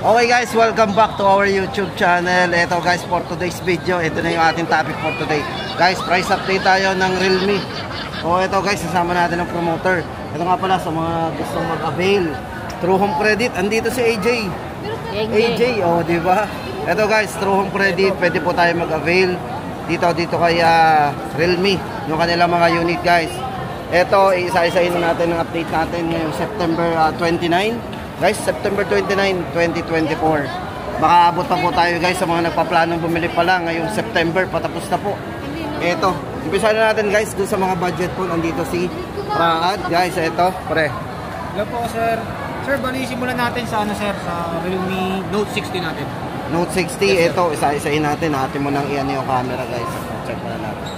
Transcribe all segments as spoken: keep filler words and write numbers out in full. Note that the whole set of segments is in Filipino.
Okay guys, welcome back to our YouTube channel. Ito guys, for today's video, ito na yung ating topic for today. Guys, price update tayo ng Realme. O ito guys, sasama natin ng promoter. Ito nga pala sa mga gustong mag-avail True Home Credit, andito si A J. A J, o di ba? Ito guys, True Home Credit, pwede po tayo mag-avail dito dito kay uh, Realme, yung kanilang mga unit guys. Ito, isa-isahin natin ng update natin ngayong September uh, twenty-nine. Guys, September twenty-nine, twenty twenty-four. Baka abot pa po tayo guys sa mga nagpaplanong bumili pa lang ngayong September, patapos na po. Ito, umpisa na natin guys dun sa mga budget po. Nandito si Raad. Guys, ito, pre. Hello po sir. Sir, bali simulan natin sa ano sir, sa Realme Note sixty natin. Note sixty, yes, ito, isa-isahin natin. Natin mo nang iyan yung camera guys. Check mo na natin.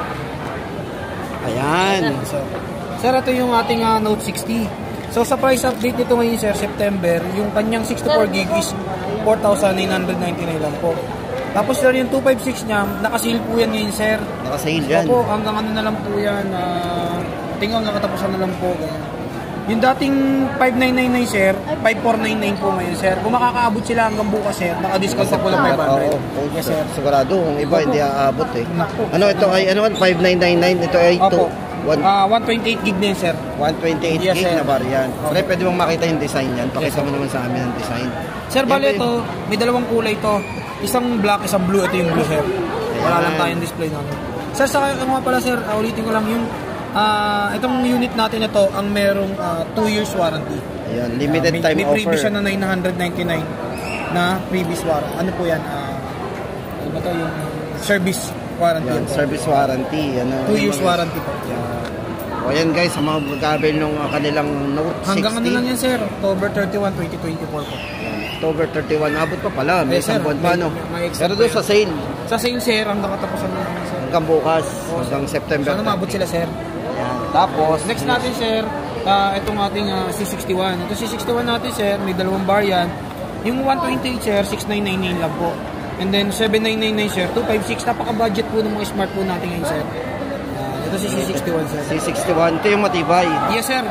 Ayan. Sir, sir ito yung ating uh, Note sixty. So sa price update nito ngayon sir, September, yung kanyang sixty-four gig is four thousand nine hundred ninety-nine lang po. Tapos sir, yung two fifty-six niya, naka-sale po yan ngayon sir. Naka-sale yan? Opo, hanggang ano na lang po yan, uh, tingnan hanggang katapusan na lang po. Ganyan. Yung dating five nine nine nine sir, five four nine nine po ngayon sir. Kung makakaabot sila hanggang bukas sir, naka-discount pa po ng five hundred. Oo, oh, yes sir. Sigurado, kung iba Opo. Hindi aabot eh. Naku. Ano ito ay, ano five nine nine nine, ito ay two. Uh, one twenty-eight gig din sir. one twenty-eight yes, gig sir. na variant. Okay. Pre, pwede mong makita yung design yan. Pakita yes, mo naman sa amin ang design. Sir, bale ito, may dalawang kulay ito. Isang black, isang blue. Ito yung blue sir. Wala lang tayong display natin. Sir, sa ano nga pala sir, uh, ulitin ko lang yung uh, itong unit natin ito, ang merong two years warranty. Ayan, limited uh, may, time may offer. May previous siya na nine ninety-nine na previous warranty. Ano po yan? Uh, ano ba ito yung service warranty? Yan, service warranty. Ano, two years warranty po. Yeah. O yan guys, sa mga magkabel ng uh, kanilang Note sixty. Hanggang ano lang yan sir, October thirty-one, twenty twenty-four po. October thirty-one, abot pa pala. May yes, isang buwan pa, no? Pero doon sa sale. Sa sale sir, hanggang katapusan na lang sir. Hanggang bukas, oh, hanggang September. Sana mabot sila sir. Yan. Tapos, next natin sir, uh, itong ating uh, C sixty-one. Ito C sixty-one natin sir, may dalawang variant. Yung one twenty-eight sir, six nine nine nine lang po. And then seven nine nine nine sir, two fifty-six. Napaka-budget po ng mga smartphone natin ngayon sir. Uh, ito si C sixty-one sir. C sixty-one, ito yung matibay. Yes sir.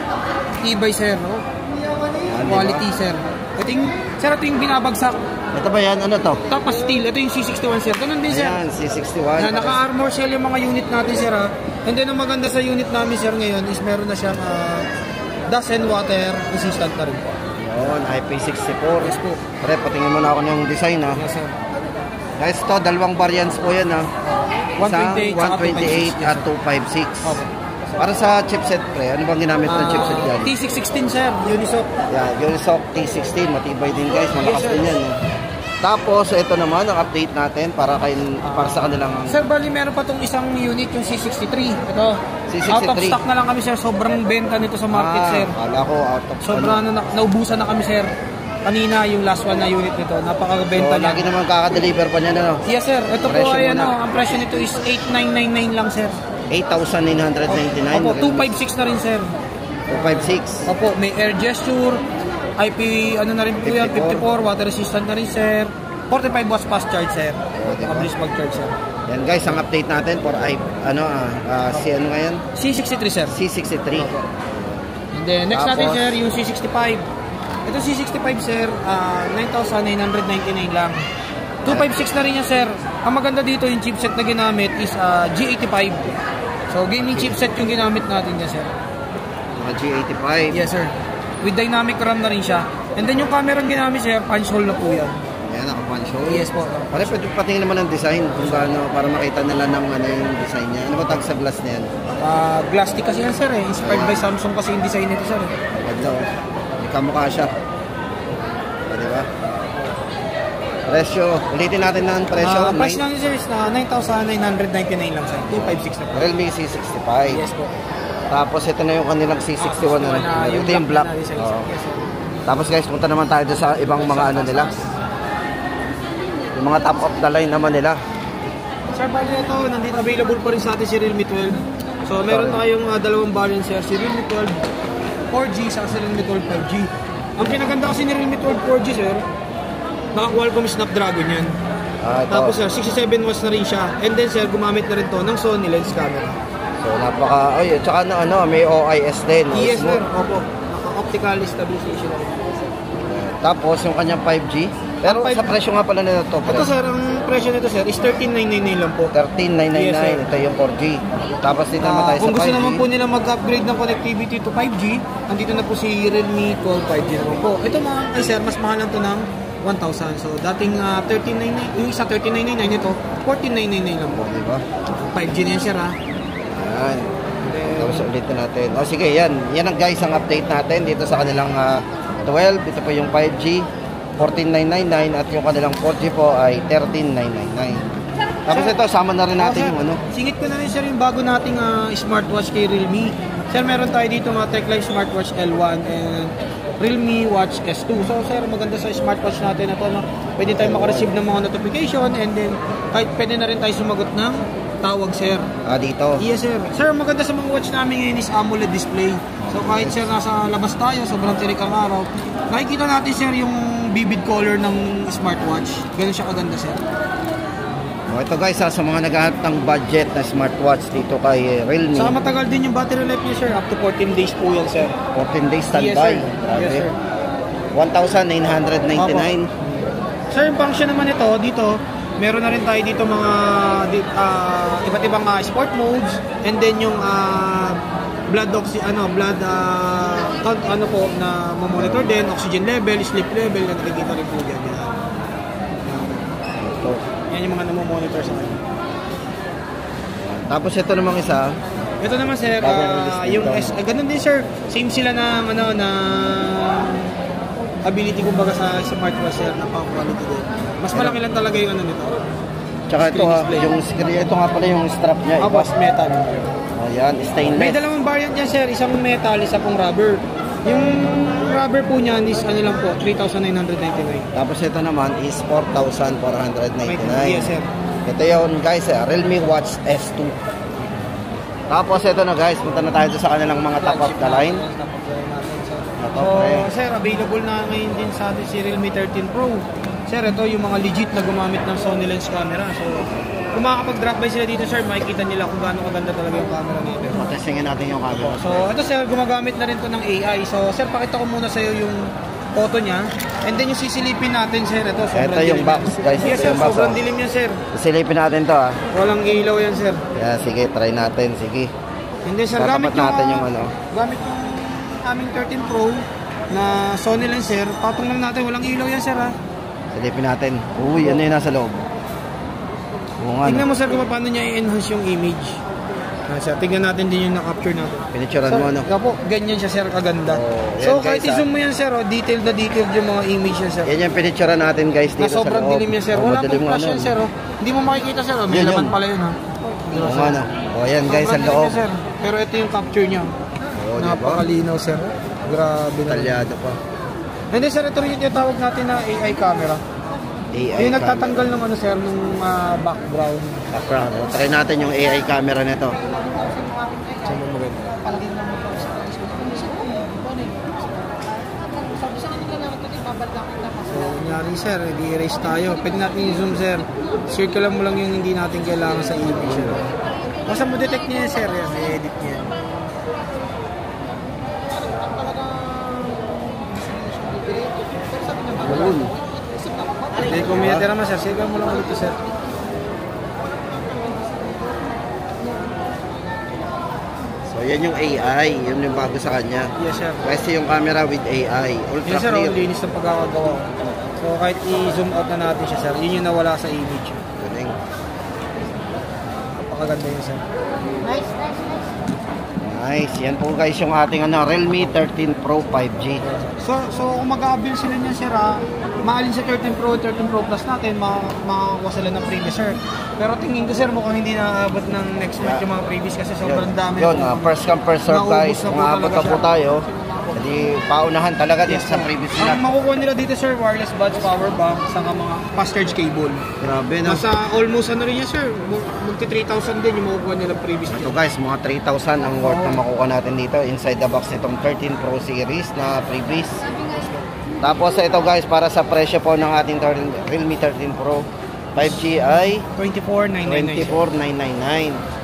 Tibay sir, no? Yan, quality diba? Sir. Ito yung, sir, ito yung binabagsak. Ito ba yan? Ano to? Tapos steel. Ito yung C sixty-one sir. Ganun din sir. Ayan, C sixty-one. Na, naka-armor shell yung mga unit natin sir ha. And then ang maganda sa unit namin sir ngayon is meron na siyang uh, dust and water resistant na rin po. Yun, I P sixty-four. Yes po. Pre, patingin mo na ako ng design ha. Yes sir. Guys, to dalawang variants po yan ha. one twenty-eight, one twenty-eight at two fifty-six. Okay. Para sa chipset pre, ano bang ginamit ng uh, chipset dyan? T six sixteen sir, Unisoc. Yeah, Unisoc T sixteen, matibay din guys, malakas yes, din yan. Eh. Tapos, ito naman ang update natin para kay uh, para sa kanilang... Sir, bali meron pa tong isang unit, yung C sixty-three. Ito, C sixty-three. out of stock na lang kami sir, sobrang benta nito sa market ah, sir. Kala ko out of stock. Sobrang ano, na, naubusan na kami sir. Kanina yung last one na unit nito, napakabenta so, niya. Lagi naman kaka-deliver pa niya na no? Yes sir, ito presyo po ay ano, ang presyo nito is eight nine nine nine lang sir. eight thousand nine hundred ninety-nine. Opo, two fifty-six na rin sir. two fifty-six. Opo, may air gesture, I P ano na rin po yan, fifty-four, water resistant na rin sir. forty-five watts fast charge sir. Mabilis mag-charge sir. Yan guys, ang update natin for I ano ah uh, si ano ngayon? C sixty-three sir. C sixty-three. Opo. And then next Tapos, natin sir, yung C sixty-five. Ito C sixty-five sir, uh, nine thousand nine hundred ninety-nine lang. two fifty-six na rin yan sir. Ang maganda dito yung chipset na ginamit is uh, G eighty-five. So gaming chipset yung ginamit natin dyan sir. Mga G eighty-five. Yes sir. With dynamic RAM na rin siya. And then yung camera ang ginamit sir, punch hole na po yan. Yan, naka-punch hole. Yes po. Pare, pwede patingin naman ng design kung gaano para makita nila ng ano yung design niya. Ano ba tag sa glass na yan? Uh, glass stick kasi yan sir eh. Inspired by Samsung kasi yung design nito sir eh. Maganda oh. May kamukha siya. O, diba? Presyo. Ulitin natin ng presyo. Uh, price natin sir is na nine thousand nine hundred ninety-nine lang sir. two fifty-six na po. Realme C sixty-five. Yes po. Tapos ito na yung kanilang C sixty-one. Uh, na, yung ito yung black. black Oh. yes, Tapos guys, punta naman tayo sa ibang mga ano nila. Yung mga top of the line naman nila. Sir, bali ito, nandito available pa rin sa atin si Realme twelve. So meron tayong uh, dalawang variant sir, si Realme twelve four G sa si Realme twelve five G. Ang pinaganda kasi ni Realme twelve four G sir, naka-Qualcomm Snapdragon yan. Ah, tapos sir, sixty-seven watts na rin siya. And then sir, gumamit na rin to ng Sony lens camera. So napaka, ay, tsaka na ano, may O I S din. Yes sir, opo. Naka-optical stabilization na rin. Tapos yung kanyang five G. Pero Ang five- sa presyo nga pala nito to. Ito sir, ang presyo nito sir is thirteen thousand nine hundred ninety-nine lang po. thirteen thousand nine hundred ninety-nine. Yes, sir. Ito yung four G. Tapos dito naman Ah, tayo sa kung gusto five G. naman po nila mag-upgrade ng connectivity to five G, andito na po si Realme twelve five G naman po. Ito mga ay sir, mas mahal lang to ng one thousand. So dating uh, thirteen thousand nine hundred ninety-nine, yung isa thirteen thousand nine hundred ninety-nine, ito fourteen thousand nine hundred ninety-nine lang po. Diba? five G na yan sir ha. Ayan. Tapos ulitin natin. O sige, yan. Yan ang guys ang update natin dito sa kanilang uh, twelve. Ito po yung five G. fourteen thousand nine hundred ninety-nine at yung kanilang four G po ay thirteen thousand nine hundred ninety-nine. Tapos ito, sama na rin natin Oh, sir, yung ano. Singit ko na rin sir yung bago nating uh, smartwatch kay Realme. Sir, meron tayo dito mga Tech Life Smartwatch L one and Realme Watch S two. So sir, maganda sa smartwatch natin na to, no? Pwede tayo makareceive ng mga notification and then kahit pwede na rin tayo sumagot ng tawag sir. Ah, dito. Yes sir. Sir, maganda sa mga watch namin ngayon is AMOLED display. So kahit sir nasa labas tayo, sobrang tirik ang araw, nakikita natin sir yung vivid color ng smartwatch. Ganun siya kaganda sir. O, ito guys, ha, sa mga naghahanap ng budget na smartwatch dito kay uh, Realme. Saka matagal din yung battery life niya sir, up to fourteen days po yan sir. fourteen days Yes standby. sir. Yes sir. one thousand nine hundred ninety-nine. Sir, yung function naman ito, dito, meron na rin tayo dito mga di- ah, iba't ibang ah, sport modes and then yung ah, blood oxy ano blood ah, count ano po na monitor din, oxygen level, sleep level na nakikita rin po diyan. Yan. Ito. Yan yung mga namo-monitor sa kanya. Tapos ito namang isa. Ito naman sir, Bagong ah, release yung dito. S, ah, ganun din sir. Same sila ng ano na ability kumbaga sa smartwatch sir na power quality din. Mas malaki lang talaga yung ano nito. Tsaka ito Screen ha, display. yung screen, ito nga pala yung strap niya. Iba. Tapos metal. Ayan, May stainless. dalawang variant dyan sir, isang metal, isa pong rubber. Yung rubber po niyan is ano lang po, three thousand nine hundred ninety-nine. Tapos ito naman is four thousand four hundred ninety-nine. Yes sir. Ito yun guys, eh, Realme Watch S two. Tapos ito na guys, punta na tayo sa kanilang mga top of the line. Top So, of the line. sir, available na ngayon din sa atin si Realme thirteen Pro. Sir, ito yung mga legit na gumamit ng Sony lens camera. So, kung makakapag-drop by sila dito, sir, makikita nila kung gaano kaganda talaga yung camera nito. Matestingin natin yung camera. So, ito sir, gumagamit na rin to ng A I. So, sir, pakita ko muna sa iyo yung photo niya. And then yung sisilipin natin, sir, ito sobrang Ito yung dilim box, yan. guys. Yes, Ito sir, yung box, sobrang oh. dilim yan, sir. Silipin natin to ha. Walang ilaw yan, sir. Yeah, sige, try natin. Sige. And then, sir, Tatapat gamit yung, natin yung ano. gamit yung aming thirteen Pro na Sony lens, sir. Patong lang natin, walang ilaw yan, sir, ha. Silipin natin. Uy, ano yung nasa loob? Oo nga. Tingnan No? mo, sir, kung paano niya i-enhance yung image. Ah, sir, tingnan natin din yung na-capture natin. Pinicturean mo, ano? Sir, po, ganyan siya, sir, kaganda. Oh, so, yan, kahit guys, i-zoom mo yan, sir, oh, detailed na detailed yung mga image yan, sir. Yan yung pinicturean natin guys Na dito sa sobrang loob. dilim yan, sir. Oh, Wala madilim pong nga, flash ano. yan, sir, oh. Hindi mo makikita, sir, oh. May Yun, laman yun. pala yun, ha. Oo nga, no? O yan guys, Sobrang ang dilim loob. yan, sir. Pero ito yung capture niya. Oo, diba? Napakalinaw, sir. Grabe na. Talyado pa. And then, sir, ito rin yung tinatawag natin na A I camera. A I Yung camera. nagtatanggal ng ano, sir, ng ah, background. Background. O, try natin yung A I camera nito. Sobrang maganda. So, nangyari, sir, i-erase tayo. Pwede natin i-zoom, sir. Circle mo lang yung hindi natin kailangan sa image, sir. Basta mo detect niya, sir, yan. I-edit niya. Balloon. Hindi, kung may natira naman, sir, circle mo lang ulit ito, sir. So yan yung A I. Yun yung bago sa kanya. Yes, sir. Kasi yung camera with A I. Ultra Yes, sir, clear. ang linis ng pagkakagawa. So, kahit i-zoom out na natin siya, sir, yun yung nawala sa image. Galing. Napakaganda yun, sir. Nice. Yan po guys yung ating ano, Realme thirteen Pro five G. So, so kung mag-a-avail sila niyan, sir, ah, maalin sa thirteen Pro, thirteen Pro Plus natin, ma makakuha sila ng previous, sir. Pero tingin ko, sir, mukhang hindi naaabot ng next month yung mga previous kasi sobrang dami. Yun, uh, first come first serve Naubos guys. na Kung po aabot talaga na po siya. tayo, hindi paunahan talaga dito Yes, sa sir. previous Ang nila. makukuha nila dito, sir, wireless buds, power bank, saka mga fast charge cable. Grabe no. Nasa almost ano rin yan, sir, magti three thousand din yung makukuha nila previous So niya. guys, mga three thousand ang worth na makukuha natin dito inside the box nitong thirteen Pro series na previous. Tapos ito guys, para sa presyo po ng ating Realme thirteen Pro five G ay twenty-four nine ninety-nine. twenty-four nine ninety-nine.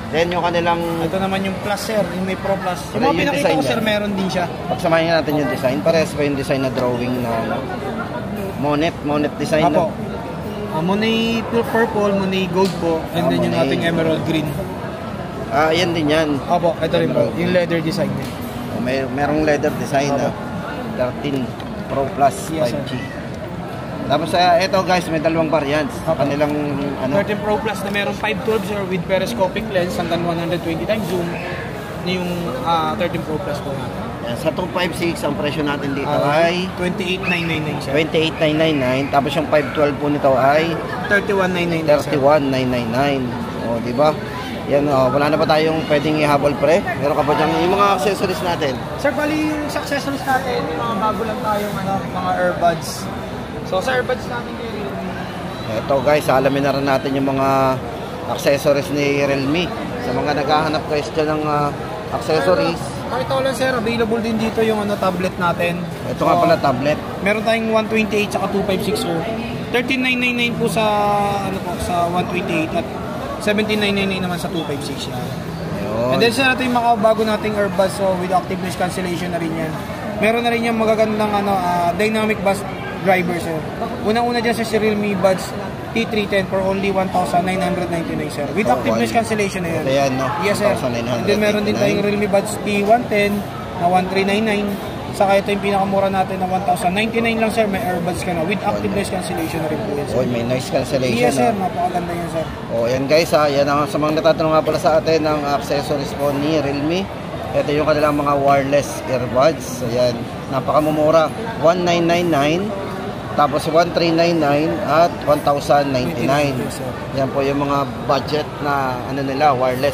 Then yung kanilang... Ito naman yung Plus sir, yung may Pro Plus. Yung Ano mga yung pinakita design ko sir, niya? meron din siya. Pagsamahin natin yung design. Parehas pa yung design na drawing na ano, Monet, Monet design. Apo. No? Uh, Monet purple, Monet gold po, and Ah, then yung Monet. ating emerald green. Ah, yan din yan. Apo, ito rin po, Emerald. yung leather design niya. Oh, may merong leather design na Apo. thirteen Pro Plus Yes, five G. Tapos uh, ito guys, may dalawang variants. Apo. Kanilang ano, thirteen Pro Plus na meron five twelve sir with periscopic lens hanggang one hundred twenty times zoom. Yung uh, thirteen Pro Plus po natin. yan, sa two fifty-six ang presyo natin dito Uh, ay twenty-eight nine ninety-nine sir. twenty-eight nine ninety-nine. Tapos yung five twelve po nito ay thirty-one nine ninety-nine sir. thirty-one nine ninety-nine. O, di ba? Yan, oh, wala na ba tayong pwedeng ihabol pre? Meron ka ba dyan yung mga accessories natin? Sir, bali yung accessories natin, may mga bago lang tayong ano, mga earbuds. So sa earbuds natin ngayon, Ito guys, alamin na rin natin yung mga accessories ni Realme. Sa mga naghahanap guys dyan ng uh, accessories. pakita ko lang sir, available din dito yung ano tablet natin. Ito nga pala tablet. Meron tayong one twenty-eight saka two fifty-six sir. thirteen nine ninety-nine po sa ano po sa one twenty-eight at seventeen nine ninety-nine naman sa two fifty-six yan. Ayun. And then sir, ito yung mga bago nating earbuds so with active noise cancellation na rin yan. Meron na rin yung magagandang ano, uh, dynamic bass driver sir. Unang-una dyan sa si Realme Buds T three ten for only one thousand nine hundred ninety-nine sir. With Oh, active one. noise cancellation na yan. Ito yan, no? Yes sir. one thousand nine hundred And then meron din tayong Realme Buds T one ten na one three nine nine. Saka ito yung pinakamura natin na one thousand ninety-nine lang sir. May earbuds ka na with active noise cancellation na rin po yan sir. Oy, may noise cancellation. Yes sir, no? napakaganda yan sir. O yan guys ha, yan ang sa mga natatanong nga pala sa atin ng accessories po ni Realme. Ito yung kanilang mga wireless earbuds. Ayan, napakamumura. one nine nine nine, tapos one three nine nine at one thousand ninety-nine. Yan po yung mga budget na ano nila, wireless.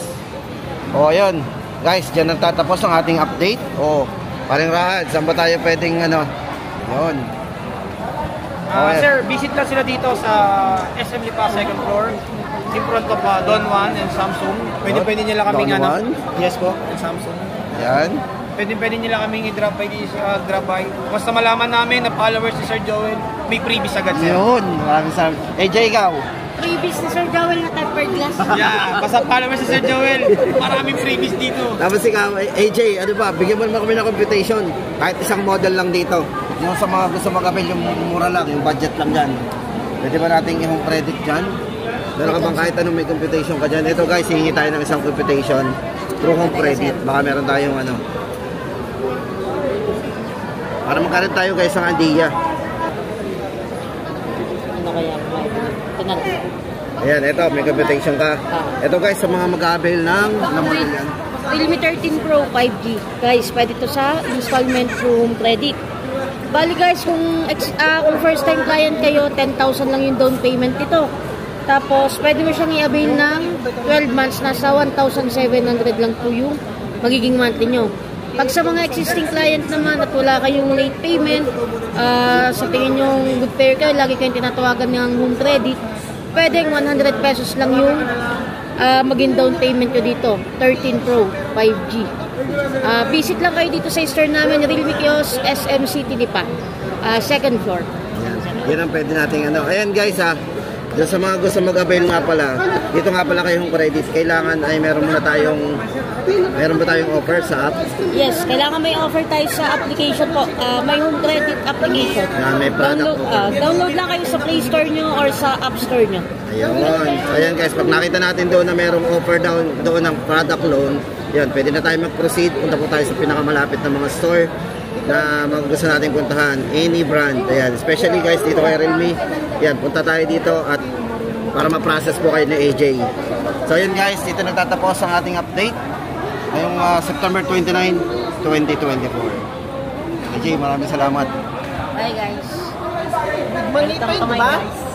O ayun, guys, dyan nagtatapos ang ating update. O, paring Rahad, saan ba tayo pwedeng ano? Yun. Ah, Okay. sir, visit lang sila dito sa S M Lipa second floor in front of uh, Don Juan and Samsung. Pwede Don- pwede nila kaming Don ano. Juan? Yes po, and Samsung. Yan. Pwede pwede nila kaming i-drop by this uh, drop by. Basta malaman namin na followers ni Sir Joel, may freebies agad sir. Yun. Maraming salamat. A J, ikaw. Freebies ni Sir Joel na tempered glass. Yeah, basta followers ni Sir Joel, maraming freebies dito. Tapos ikaw, A J, ano ba, bigyan mo naman kami ng computation. Kahit isang model lang dito. Yung sa mga gusto mag-avail, yung mura lang, yung budget lang dyan. Pwede ba natin yung credit dyan? Meron ka bang kahit anong may computation ka dyan? Ito guys, hihingi tayo ng isang computation through home credit. Baka meron tayong ano. Para magkaroon tayo guys ng idea. Ano kaya? Ito na lang. Ayan, ito, may computation ka. Ito guys, sa mga mag-avail ng, ng model yan. Realme thirteen Pro five G. Guys, pwede to sa installment through home credit. Bali guys, kung, ex, ah, kung first time client kayo, ten thousand lang yung down payment nito. Tapos, pwede mo siyang i-avail ng twelve months, nasa one thousand seven hundred lang po yung magiging monthly nyo. Pag sa mga existing client naman at wala kayong late payment, uh, sa tingin nyo good pair kayo, lagi kayong tinatawagan ng home credit, pwedeng one hundred pesos lang yung uh, maging down payment nyo dito. thirteen Pro five G. Uh, visit lang kayo dito sa store namin, Realme Kiosk, S M City Lipa, uh, second floor. Ayan. Yan ang pwede natin ano. Ayan guys ha. Diyan sa mga gusto mag-avail nga pala, dito nga pala kayong credit. Kailangan ay meron muna tayong, meron ba tayong offer sa app? Yes, kailangan may offer tayo sa application po. Uh, may home credit application. Na may product Download, offer. uh, download lang kayo sa Play Store nyo or sa App Store nyo. Ayun. Ayan guys, pag nakita natin doon na merong offer down doon ng product loan, yan, pwede na tayo mag-proceed. Punta po tayo sa pinakamalapit na mga store na mga gusto natin puntahan. Any brand. Ayan, especially guys dito kay Realme. Yan, punta tayo dito at para ma-process po kayo ni A J. So yun guys, dito nagtatapos ang ating update ngayong uh, September twenty-ninth, twenty twenty-four. A J, maraming salamat. Bye guys. Mali pa yun, Welcome to my ba? guys.